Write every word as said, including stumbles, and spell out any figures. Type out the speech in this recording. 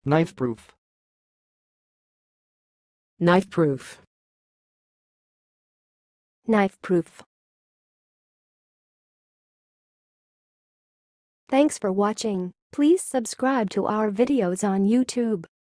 Knife-proof. Knife-proof. Knife-proof. Thanks for watching. Please subscribe to our videos on YouTube.